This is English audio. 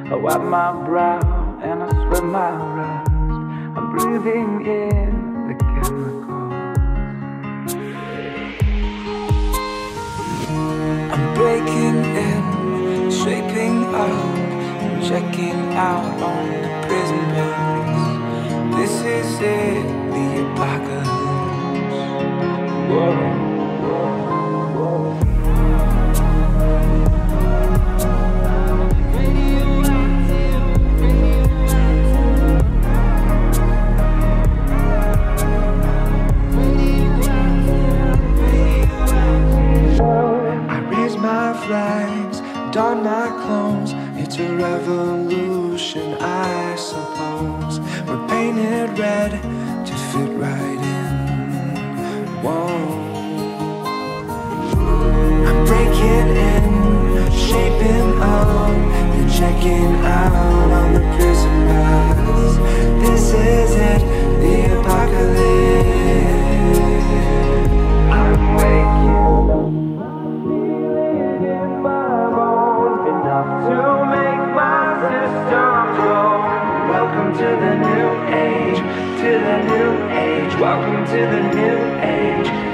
I wipe my brow and I sweat my rust. I'm breathing in the chemicals. I'm breaking in, shaping up, and checking out on the prison bus. This is it, the apocalypse. Whoa. Flags, don my clothes. It's a revolution, I suppose. We're painted red to fit right in. Whoa. I'm breaking in, shaping up, and checking out on the prison bus. This is it, the apocalypse. I'm waking up. To make my system grow. Welcome to the new age, to the new age. Welcome to the new age.